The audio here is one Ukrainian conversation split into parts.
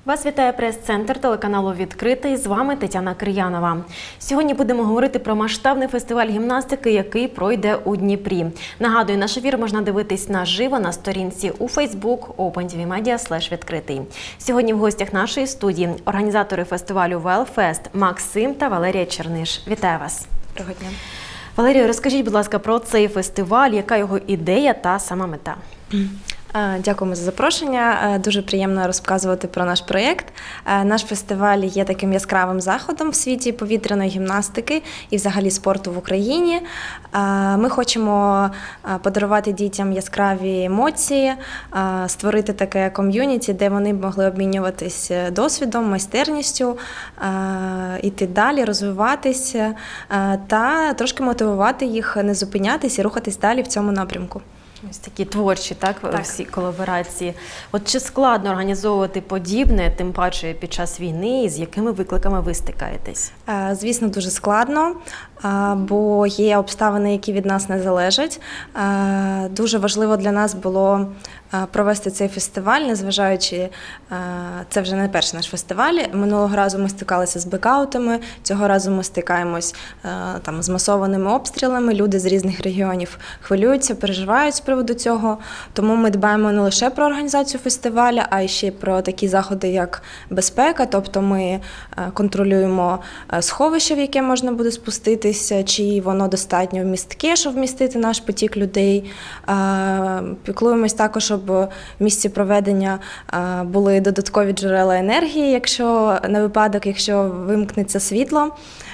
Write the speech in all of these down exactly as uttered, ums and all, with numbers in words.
Вас вітає прес-центр телеканалу «Відкритий». З вами Тетяна Кир'янова. Сьогодні будемо говорити про масштабний фестиваль гімнастики, який пройде у Дніпрі. Нагадую, наш ефір можна дивитись наживо на сторінці у Facebook OpenTVMedia слеш відкритий. Сьогодні в гостях нашої студії організатори фестивалю «Велфест» Максим та Валерія Черниш. Вітаю вас. Доброго дня. Валерію, розкажіть, будь ласка, про цей фестиваль, яка його ідея та сама мета? Дякуємо за запрошення. Дуже приємно розказувати про наш проєкт. Наш фестиваль є таким яскравим заходом в світі повітряної гімнастики і взагалі спорту в Україні. Ми хочемо подарувати дітям яскраві емоції, створити таке ком'юніті, де вони б могли обмінюватись досвідом, майстерністю, йти далі, розвиватися та трошки мотивувати їх не зупинятись і рухатись далі в цьому напрямку. Ось такі творчі, так, так, всі колаборації. От чи складно організовувати подібне, тим паче під час війни, і з якими викликами ви стикаєтесь? Звісно, дуже складно, бо є обставини, які від нас не залежать. Дуже важливо для нас було провести цей фестиваль, незважаючи, це вже не перший наш фестиваль. Минулого разу ми стикалися з блекаутами, цього разу ми стикаємось там з масованими обстрілами. Люди з різних регіонів хвилюються, переживають з приводу цього. Тому ми дбаємо не лише про організацію фестивалю, а й ще про такі заходи, як безпека. Тобто ми контролюємо сховище, в яке можна буде спуститися, чи воно достатньо вмістке, щоб вмістити наш потік людей. Піклуємось також, щоб в місці проведення були додаткові джерела енергії, якщо на випадок, якщо вимкнеться світло.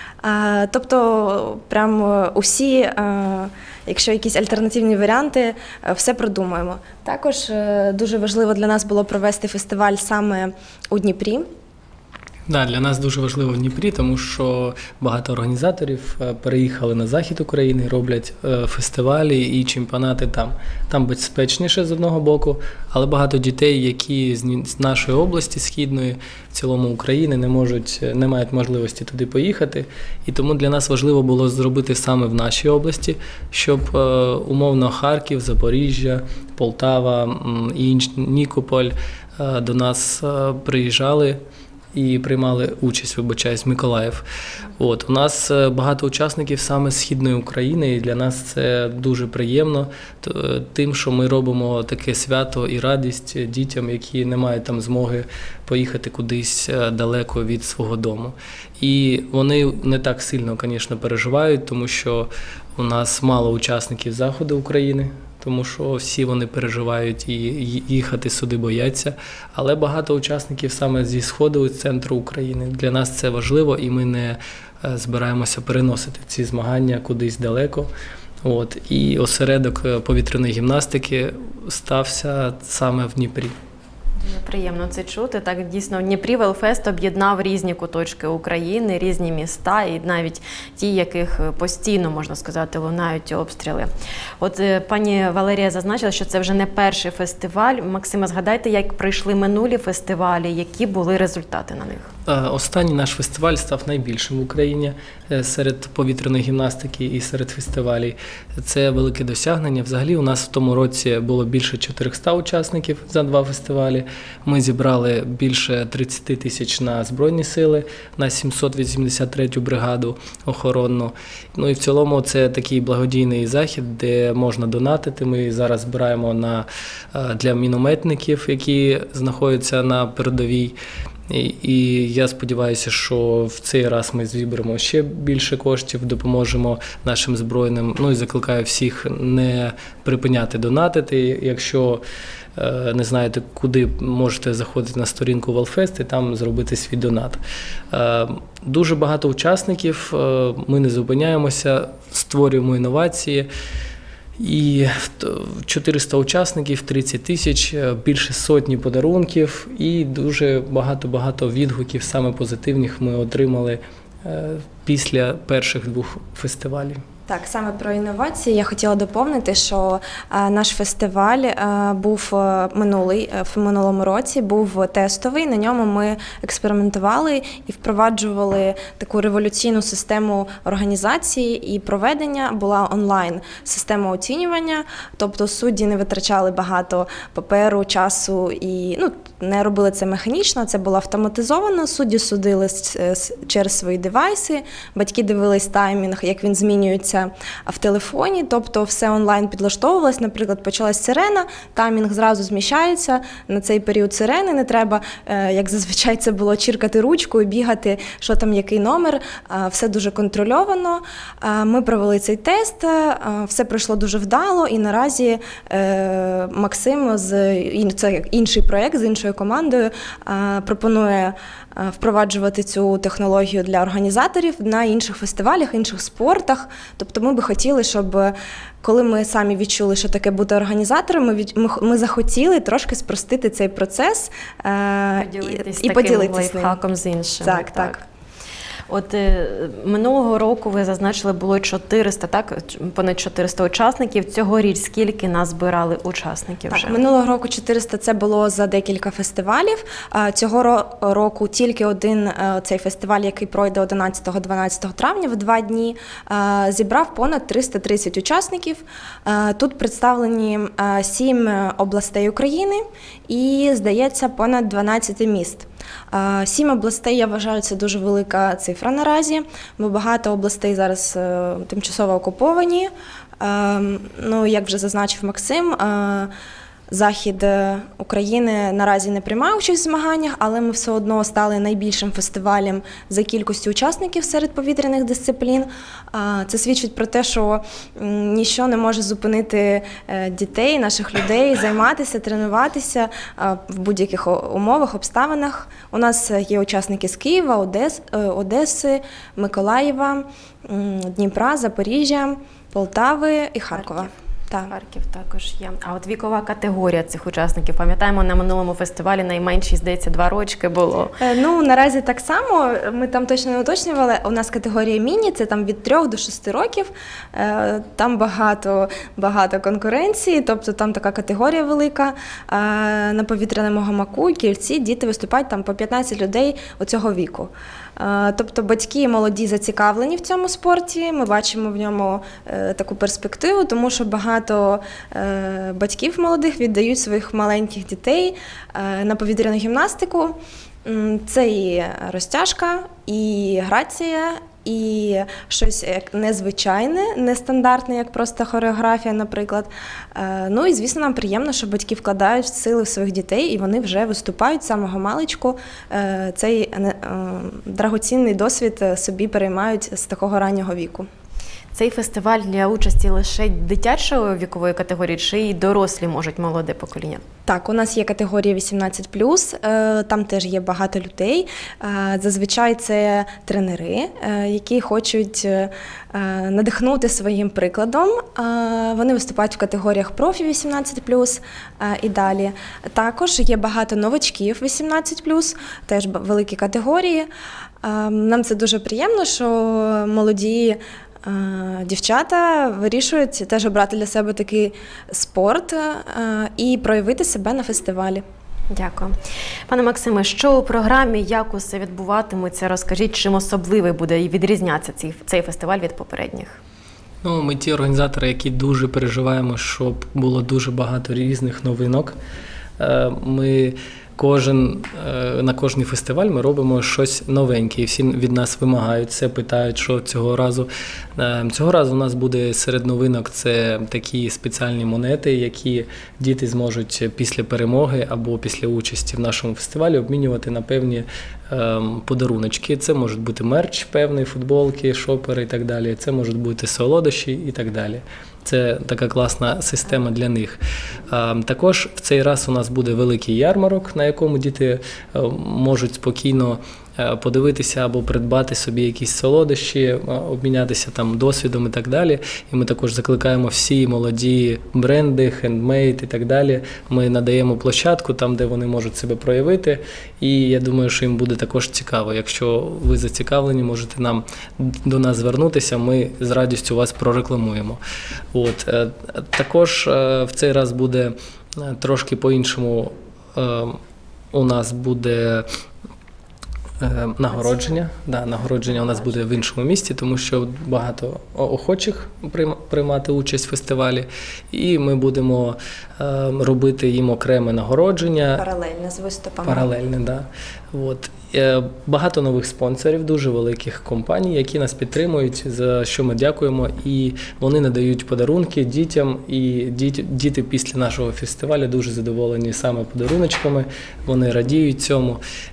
Тобто прям усі, якщо якісь альтернативні варіанти, все продумуємо. Також дуже важливо для нас було провести фестиваль саме у Дніпрі. Да, для нас дуже важливо в Дніпрі, тому що багато організаторів переїхали на захід України, роблять фестивалі і чемпіонати там. Там безпечніше з одного боку, але багато дітей, які з нашої області східної, в цілому України, не можуть, не мають можливості туди поїхати. І тому для нас важливо було зробити саме в нашій області, щоб умовно Харків, Запоріжжя, Полтава, Нікополь до нас приїжджали і приймали участь, вибачаюсь, Миколаїв. От, у нас багато учасників саме з Східної України, і для нас це дуже приємно тим, що ми робимо таке свято і радість дітям, які не мають там змоги поїхати кудись далеко від свого дому. І вони не так сильно, звісно, переживають, тому що у нас мало учасників Заходу України, тому що всі вони переживають і їхати сюди бояться. Але багато учасників саме зі Сходу, з центру України. Для нас це важливо, і ми не збираємося переносити ці змагання кудись далеко. От. І осередок повітряної гімнастики стався саме в Дніпрі. Дуже приємно це чути. Так, дійсно, в Дніпрі Велфест об'єднав різні куточки України, різні міста, і навіть ті, яких постійно, можна сказати, лунають обстріли. От пані Валерія зазначила, що це вже не перший фестиваль. Максиме, згадайте, як пройшли минулі фестивалі, які були результати на них? Останній наш фестиваль став найбільшим в Україні серед повітряної гімнастики і серед фестивалів. Це велике досягнення. Взагалі у нас в тому році було більше чотириста учасників за два фестивалі. Ми зібрали більше тридцять тисяч на Збройні сили, на сімсот вісімдесят третю бригаду охоронну. Ну і в цілому це такий благодійний захід, де можна донатити. Ми зараз збираємо на, для мінометників, які знаходяться на передовій. І, і я сподіваюся, що в цей раз ми зіберемо ще більше коштів, допоможемо нашим Збройним. Ну і закликаю всіх не припиняти донатити. Якщо е, не знаєте, куди, можете заходити на сторінку Велфест і там зробити свій донат. Е, дуже багато учасників, е, ми не зупиняємося, створюємо інновації. І чотириста учасників, тридцять тисяч, більше сотні подарунків і дуже багато-багато відгуків, саме позитивних, ми отримали після перших двох фестивалів. Так, саме про інновації я хотіла доповнити, що е, наш фестиваль е, був е, минулий, е, в минулому році, був тестовий. На ньому ми експериментували і впроваджували таку революційну систему організації і проведення. Була онлайн-система оцінювання, тобто судді не витрачали багато паперу, часу і ну, не робили це механічно, це було автоматизовано. Судді судили через свої девайси, батьки дивились таймінг, як він змінюється в телефоні, тобто все онлайн підлаштовувалось. Наприклад, почалась сирена, таймінг зразу зміщається на цей період сирени, не треба, як зазвичай це було, чіркати ручкою, бігати, що там, який номер, все дуже контрольовано. Ми провели цей тест, все пройшло дуже вдало, і наразі Максим, це інший проєкт з іншою командою, пропонує впроваджувати цю технологію для організаторів на інших фестивалях, інших спортах. Тобто ми би хотіли, щоб коли ми самі відчули, що таке бути організатором, ми, від, ми, ми захотіли трошки спростити цей процес е, поділитись і, і поділитися лайфхаком з іншими. Так, так. так. От е, минулого року ви зазначили, було чотириста, так? Понад чотириста учасників. Цьогоріч скільки назбирали учасників вже? Так, минулого року чотириста – це було за декілька фестивалів. Цього року тільки один цей фестиваль, який пройде одинадцятого-дванадцятого травня в два дні, зібрав понад триста тридцять учасників. Тут представлені сім областей України і, здається, понад дванадцять міст. Сім областей, я вважаю, це дуже велика цифра наразі, бо багато областей зараз тимчасово окуповані. Ну, як вже зазначив Максим, Захід України наразі не приймає участь в змаганнях, але ми все одно стали найбільшим фестивалем за кількістю учасників серед повітряних дисциплін. Це свідчить про те, що ніщо не може зупинити дітей, наших людей, займатися, тренуватися в будь-яких умовах, обставинах. У нас є учасники з Києва, Одес, Одеси, Миколаєва, Дніпра, Запоріжжя, Полтави і Харкова. Харків. Так. Харків також є. А от вікова категорія цих учасників, пам'ятаємо, на минулому фестивалі найменші, здається, два рочки було. Ну, наразі так само, ми там точно не уточнювали, у нас категорія міні, це там від трьох до шести років, там багато, багато конкуренції, тобто там така категорія велика, на повітряному гамаку, кільці, діти виступають там по п'ятнадцять людей оцього віку. Тобто батьки молоді зацікавлені в цьому спорті, ми бачимо в ньому таку перспективу, тому що багато батьків молодих віддають своїх маленьких дітей на повітряну гімнастику. Це і розтяжка, і грація, і щось як незвичайне, нестандартне, як просто хореографія, наприклад. Ну і, звісно, нам приємно, що батьки вкладають сили в своїх дітей, і вони вже виступають з самого маличку. Цей драгоцінний досвід собі переймають з такого раннього віку. Цей фестиваль для участі лише дитячої вікової категорії, чи й дорослі можуть, молоде покоління? Так, у нас є категорія вісімнадцять плюс, там теж є багато людей. Зазвичай це тренери, які хочуть надихнути своїм прикладом. Вони виступають в категоріях профі вісімнадцять плюс і далі. Також є багато новачків вісімнадцять плюс, теж великі категорії. Нам це дуже приємно, що молоді дівчата вирішують теж обрати для себе такий спорт і проявити себе на фестивалі. Дякую. Пане Максиме, що у програмі, як усе відбуватиметься, розкажіть, чим особливий буде і відрізнятися цей, цей фестиваль від попередніх? Ну, ми ті організатори, які дуже переживаємо, щоб було дуже багато різних новинок. Ми Кожен, на кожний фестиваль ми робимо щось новеньке, і всі від нас вимагають це, питають, що цього разу. Цього разу у нас буде серед новинок це такі спеціальні монети, які діти зможуть після перемоги або після участі в нашому фестивалі обмінювати на певні подаруночки. Це можуть бути мерч певний, футболки, шопери і так далі. Це можуть бути солодощі і так далі. Це така класна система для них. Також в цей раз у нас буде великий ярмарок, на якому діти можуть спокійно подивитися або придбати собі якісь солодощі, обмінятися там досвідом і так далі. І ми також закликаємо всі молоді бренди, хендмейд і так далі. Ми надаємо площадку там, де вони можуть себе проявити. І я думаю, що їм буде також цікаво. Якщо ви зацікавлені, можете нам до нас звернутися, ми з радістю вас прорекламуємо. От. Також в цей раз буде трошки по-іншому. У нас буде нагородження. Да, нагородження у нас буде в іншому місті, тому що багато охочих приймати участь в фестивалі. І ми будемо робити їм окреме нагородження. Паралельне з виступами. Паралельне, так. Да. От. Багато нових спонсорів, дуже великих компаній, які нас підтримують, за що ми дякуємо. І вони надають подарунки дітям, і діти, діти після нашого фестивалю дуже задоволені саме подаруночками, вони радіють цьому,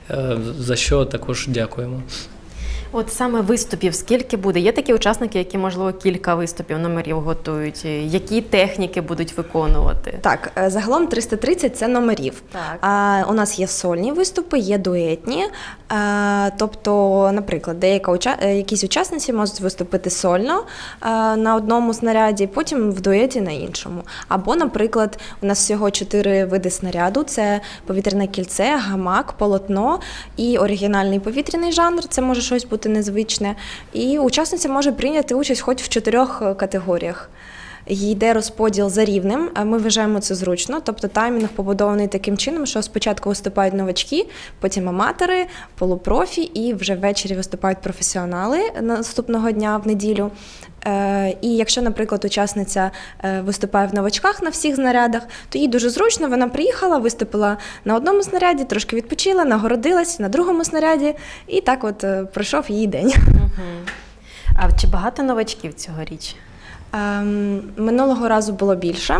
за що також дякуємо. От саме виступів скільки буде? Є такі учасники, які, можливо, кілька виступів, номерів готують? Які техніки будуть виконувати? Так, загалом триста тридцять – це номерів. Так. А, у нас є сольні виступи, є дуетні. А, тобто, наприклад, деяка уча... якісь учасниці можуть виступити сольно а, на одному снаряді, потім в дуеті на іншому. Або, наприклад, у нас всього чотири види снаряду. Це повітряне кільце, гамак, полотно і оригінальний повітряний жанр. Це може щось бути незвичне, і учасниця може прийняти участь хоч в чотирьох категоріях. Йде розподіл за рівнем, ми вважаємо це зручно, тобто таймінг побудований таким чином, що спочатку виступають новачки, потім аматори, полупрофі, і вже ввечері виступають професіонали наступного дня в неділю. І якщо, наприклад, учасниця виступає в новачках на всіх снарядах, то їй дуже зручно, вона приїхала, виступила на одному снаряді, трошки відпочила, нагородилась на другому снаряді, і так от пройшов її день. Угу. А чи багато новачків цьогоріч? Минулого разу було більше.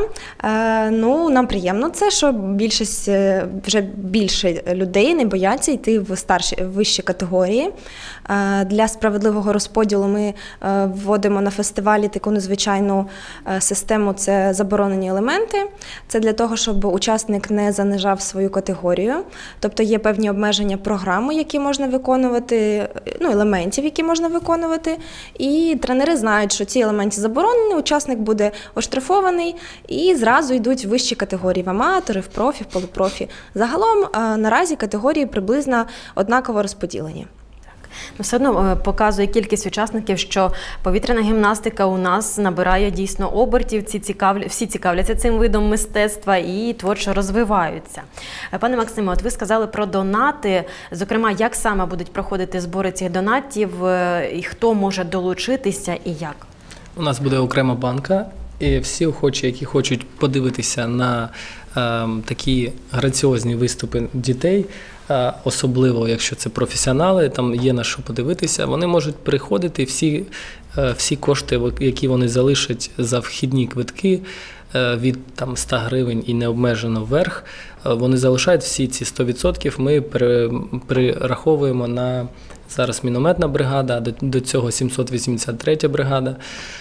Ну, нам приємно це, що більшість, вже більше людей не бояться йти в старші, в вищі категорії. Для справедливого розподілу ми вводимо на фестивалі таку незвичайну систему – це заборонені елементи. Це для того, щоб учасник не занижав свою категорію. Тобто є певні обмеження програми, які можна виконувати, ну, елементів, які можна виконувати. І тренери знають, що ці елементи заборонені, учасник буде оштрафований і зразу йдуть в вищі категорії, в аматори, в профі, в полупрофі. Загалом наразі категорії приблизно однаково розподілені. Ну, все одно показує кількість учасників, що повітряна гімнастика у нас набирає дійсно обертів, ці цікавля... всі цікавляться цим видом мистецтва і творчо розвиваються. Пане Максиме, от ви сказали про донати, зокрема, як саме будуть проходити збори цих донатів, і хто може долучитися і як? У нас буде окрема банка, і всі охочі, які хочуть подивитися на е, такі граціозні виступи дітей, е, особливо, якщо це професіонали, там є на що подивитися, вони можуть приходити, всі, е, всі кошти, які вони залишать за вхідні квитки, е, від там, сто гривень і необмежено вверх, е, вони залишають всі ці сто відсотків, ми перераховуємо на... Зараз мінометна бригада, до цього сімсот вісімдесят третя бригада.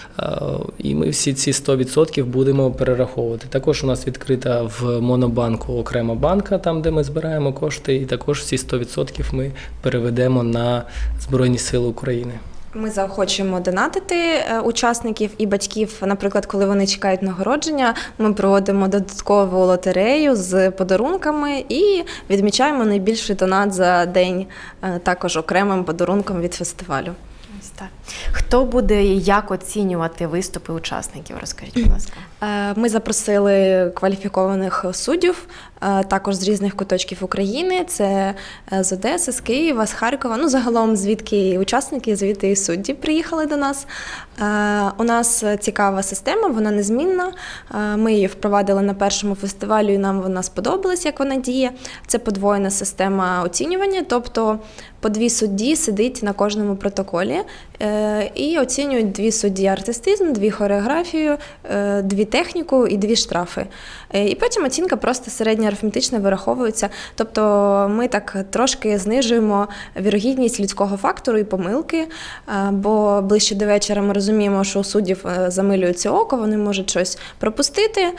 І ми всі ці сто відсотків будемо перераховувати. Також у нас відкрита в Монобанку окрема банка, там, де ми збираємо кошти, і також всі сто відсотків ми переведемо на Збройні Сили України. Ми заохочуємо донатити учасників і батьків. Наприклад, коли вони чекають нагородження, ми проводимо додаткову лотерею з подарунками і відмічаємо найбільший донат за день також окремим подарунком від фестивалю. Ось так. Хто буде і як оцінювати виступи учасників? Розкажіть, будь ласка. Ми запросили кваліфікованих суддів, також з різних куточків України. Це з Одеси, з Києва, з Харкова. Ну, загалом, звідки учасники, звідти і судді приїхали до нас. У нас цікава система, вона незмінна. Ми її впровадили на першому фестивалі, і нам вона сподобалась, як вона діє. Це подвоєна система оцінювання, тобто по дві судді сидить на кожному протоколі. Е, І оцінюють дві судді артистизм, дві хореографію, е, дві техніку і дві штрафи. Е, І потім оцінка просто середня арифметична вираховується. Тобто ми так трошки знижуємо вірогідність людського фактору і помилки, е, бо ближче до вечора ми розуміємо, що у суддів е, замилюється око, вони можуть щось пропустити, е,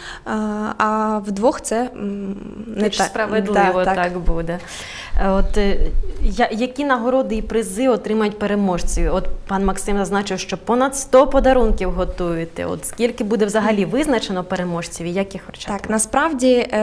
а вдвох це м, не Більш так. справедливо Да, так буде. Е, От е, я- які нагороди і призи отримають переможці? От пан Максим зазначив, що понад сто подарунків готуєте. От скільки буде взагалі визначено переможців і як їх вручати? Так, насправді е,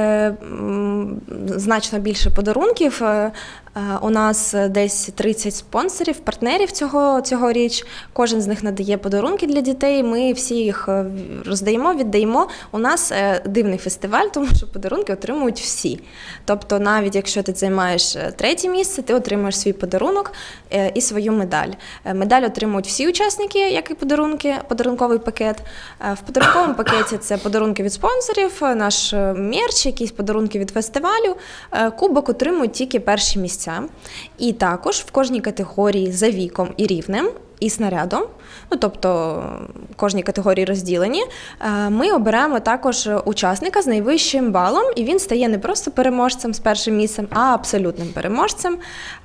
м, значно більше подарунків. Е, е, У нас десь тридцять спонсорів, партнерів цього, цьогоріч. Кожен з них надає подарунки для дітей. Ми всі їх е, роздаємо, віддаємо. У нас е, дивний фестиваль, тому що подарунки отримують всі. Тобто навіть якщо ти займаєш е, третє місце, ти отримаєш свій подарунок е, і свою медаль. Е, Медаль отримують всі учасники, як і подарунки, подарунковий пакет. Е, В подарунковому пакеті це подарунки від спонсорів, е, наш е, мерч, якісь подарунки від фестивалю. Е, Кубок отримують тільки перші місця. І також в кожній категорії за віком і рівнем, і снарядом, ну тобто в кожній категорії розділені, е, ми обираємо також учасника з найвищим балом, і він стає не просто переможцем з першим місцем, а абсолютним переможцем.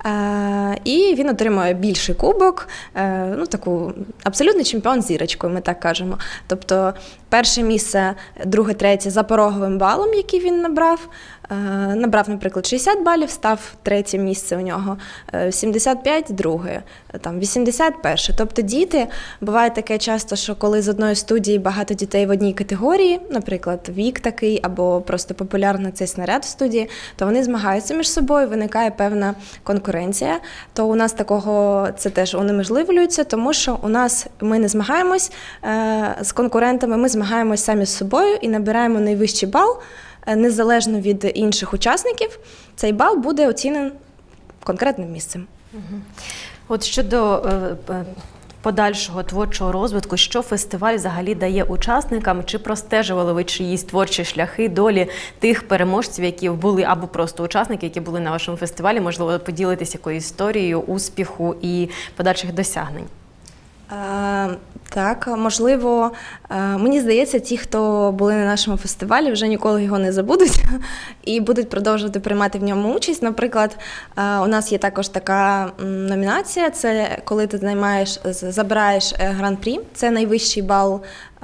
Е, І він отримує більший кубок, е, ну таку абсолютний чемпіон з зірочкою, ми так кажемо. Тобто перше місце, друге, третє за пороговим балом, який він набрав. Е, Набрав, наприклад, шістдесят балів, став третє місце у нього, е, сімдесят п'ять – друге, там вісімдесят – перше. Тобто діти, буває таке часто, що коли з одної студії багато дітей в одній категорії, наприклад, вік такий, або просто популярний цей снаряд в студії, то вони змагаються між собою, виникає певна конкуренція. То у нас такого, це теж унеможливлюється, тому що у нас ми не змагаємось е, з конкурентами, ми змагаємось самі з собою і набираємо найвищий бал, незалежно від інших учасників, цей бал буде оцінений конкретним місцем. От щодо е, е, подальшого творчого розвитку, що фестиваль взагалі дає учасникам? Чи простежували ви чиїсь творчі шляхи, долі тих переможців, які були, або просто учасники, які були на вашому фестивалі? Можливо, поділитись якоюсь історією успіху і подальших досягнень? Е, Так, можливо, е, мені здається, ті, хто були на нашому фестивалі, вже ніколи його не забудуть і будуть продовжувати приймати в ньому участь. Наприклад, е, у нас є також така м, номінація, це коли ти займаєш, з- забираєш е, гран-прі, це найвищий бал е,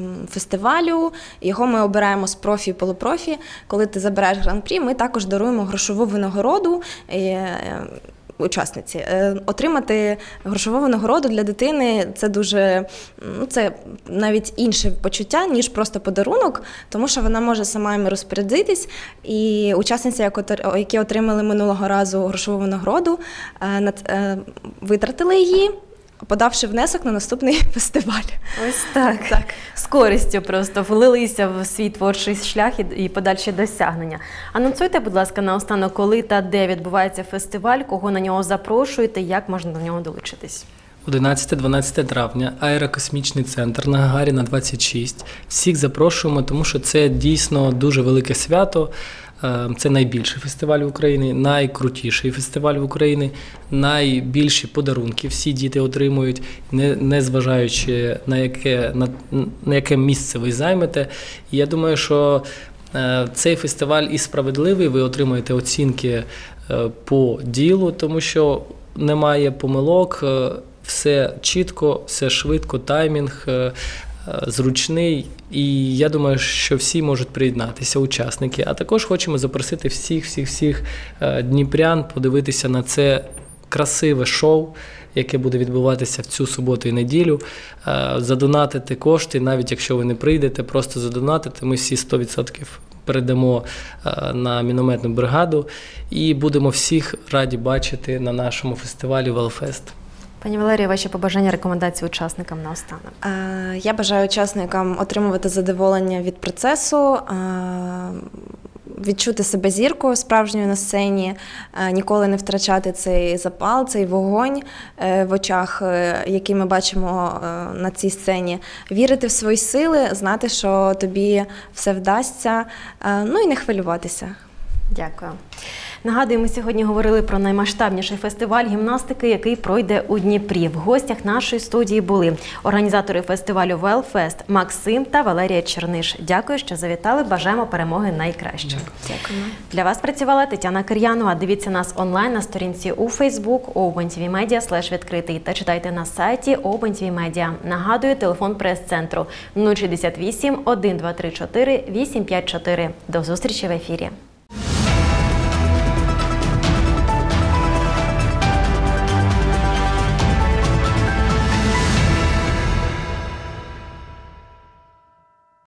фестивалю, його ми обираємо з профі і полупрофі. Коли ти забираєш гран-прі, ми також даруємо грошову винагороду, е, е, учасниці. Е, Отримати грошову винагороду для дитини – це дуже, ну, це навіть інше почуття, ніж просто подарунок, тому що вона може сама їм розпорядитись. І учасниці, як отр- які отримали минулого разу грошову винагороду, е, над- е, витратили її, подавши внесок на наступний фестиваль. Ось так. Так. З користю просто влилися в свій творчий шлях і, і подальші досягнення. Анонсуйте, будь ласка, наостанок, коли та де відбувається фестиваль, кого на нього запрошуєте, як можна до нього долучитись? одинадцяте-дванадцяте травня, аерокосмічний центр на Гагаріна двадцять шість. Всіх запрошуємо, тому що це дійсно дуже велике свято. Е, Це найбільший фестиваль в Україні, найкрутіший фестиваль в Україні, найбільші подарунки всі діти отримують, не, не зважаючи на яке, на, на яке місце ви займете. І я думаю, що е, цей фестиваль і справедливий, ви отримаєте оцінки е, по ділу, тому що немає помилок, е, все чітко, все швидко, таймінг е, е, зручний. І я думаю, що всі можуть приєднатися, учасники. А також хочемо запросити всіх, всіх, всіх е, дніпрян подивитися на це красиве шоу, яке буде відбуватися в цю суботу і неділю. Е, Задонатити кошти, навіть якщо ви не прийдете, просто задонатити. Ми всі сто відсотків передамо е, на мінометну бригаду і будемо всіх раді бачити на нашому фестивалі «Велфест». Пані Валерія, ваші побажання, рекомендації учасникам наостанок? Е, Я бажаю учасникам отримувати задоволення від процесу, е, відчути себе зіркою справжньою на сцені, е, ніколи не втрачати цей запал, цей вогонь е, в очах, е, який ми бачимо е, на цій сцені, вірити в свої сили, знати, що тобі все вдасться, е, ну і не хвилюватися. Дякую. Нагадую, ми сьогодні говорили про наймасштабніший фестиваль гімнастики, який пройде у Дніпрі. В гостях нашої студії були організатори фестивалю «Велфест» Максим та Валерія Черниш. Дякую, що завітали. Бажаємо перемоги найкращим. Дякую. Для вас працювала Тетяна Кир'янова. Дивіться нас онлайн на сторінці у Facebook open.tv.media слеш відкритий та читайте на сайті open.tv.media. Нагадую, телефон прес-центру нуль шістдесят вісім, один два три чотири, вісім п'ять чотири. До зустрічі в ефірі.